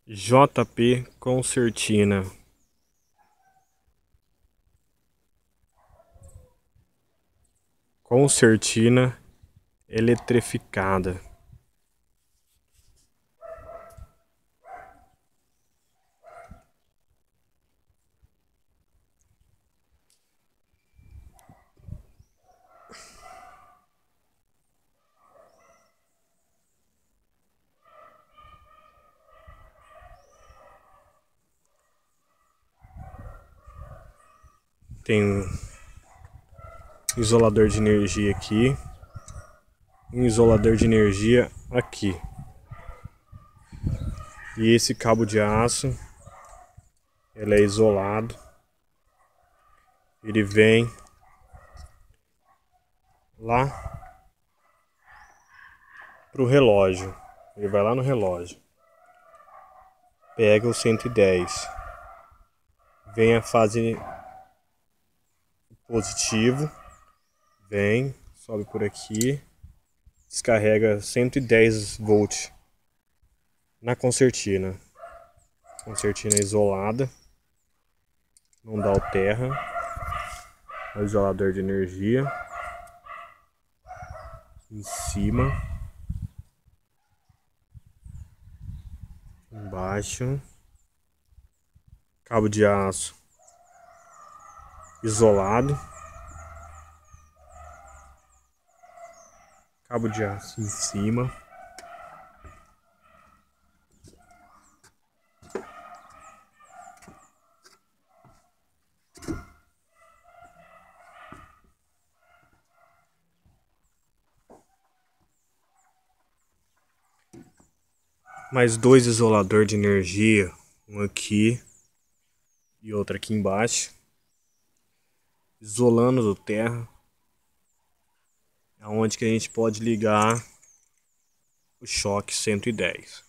JP Concertina. Concertina eletrificada. Tem um isolador de energia aqui, um isolador de energia aqui. E esse cabo de aço, ele é isolado. Ele vem lá pro relógio. Ele vai lá no relógio. Pega o 110. Vem a fase positivo. Vem, sobe por aqui. Descarrega 110 volts na concertina. Concertina isolada. Não dá alterra. O isolador de energia. Em cima. Embaixo. Cabo de aço isolado. Cabo de aço em cima. Mais dois isoladores de energia, um aqui e outro aqui embaixo, isolando do terra, aonde que a gente pode ligar o choque 110.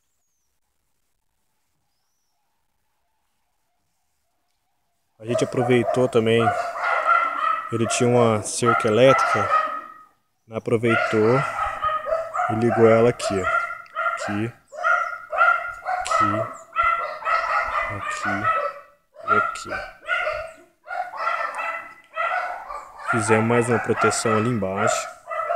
A gente aproveitou também, ele tinha uma cerca elétrica, aproveitou e ligou ela aqui, ó. Aqui e aqui. Fizemos mais uma proteção ali embaixo.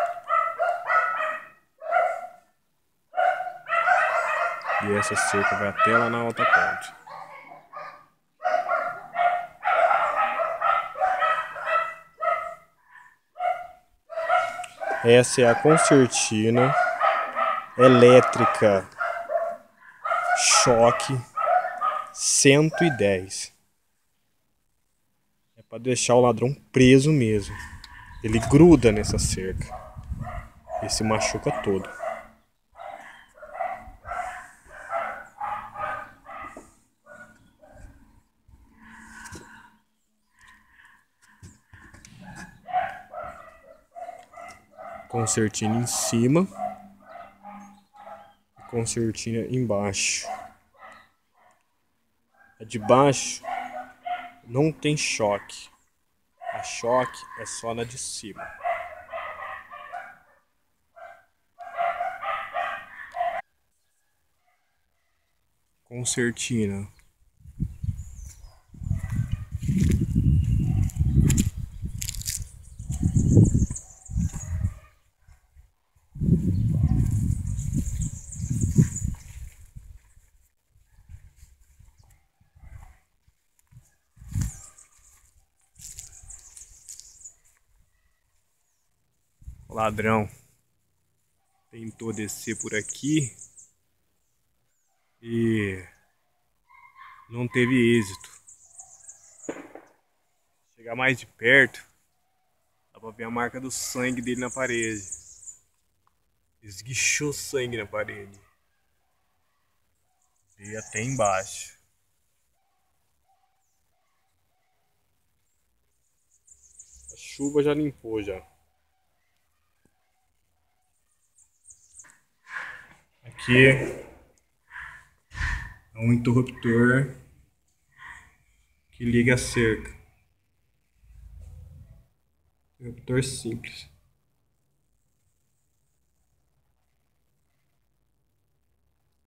E essa cerca vai até lá na outra ponte. Essa é a concertina elétrica choque 110. É para deixar o ladrão preso mesmo. Ele gruda nessa cerca e se machuca todo. Concertina em cima e concertina embaixo. A de baixo não tem choque. A choque é só na de cima. Concertina. O ladrão tentou descer por aqui e não teve êxito. Chegar mais de perto, dá pra ver a marca do sangue dele na parede. Esguichou sangue na parede. E até embaixo. A chuva já limpou já. Aqui é um interruptor que liga a cerca. Interruptor simples.